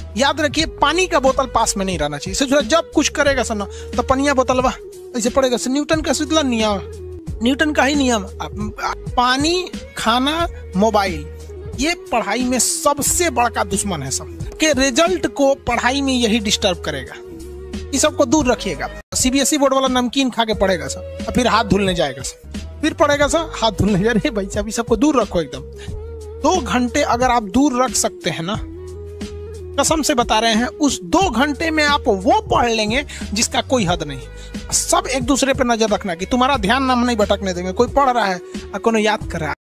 याद रखिए पानी का बोतल पास में नहीं रहना चाहिए। सोचो जब कुछ करेगा सर ना तो पनिया बोतल वाह ऐसे पड़ेगा। न्यूटन का सूत्र नियम, न्यूटन का ही नियम, पानी, खाना, मोबाइल, ये पढ़ाई में सबसे बड़ा दुश्मन है। सब के रिजल्ट को पढ़ाई में यही डिस्टर्ब करेगा। इस सबको दूर रखिएगा। सीबीएसई बोर्ड वाला नमकीन खा के पढ़ेगा सर, और फिर हाथ धुलने जाएगा सर, फिर पढ़ेगा सर हाथ धुलने जा रहे भाई साहब। सबको दूर रखो एकदम। 2 घंटे अगर आप दूर रख सकते हैं ना, कसम से बता रहे हैं, उस 2 घंटे में आप वो पढ़ लेंगे जिसका कोई हद नहीं। सब एक दूसरे पे नजर रखना कि तुम्हारा ध्यान नाम नहीं भटकने देंगे। कोई पढ़ रहा है और कोई याद कर रहा है।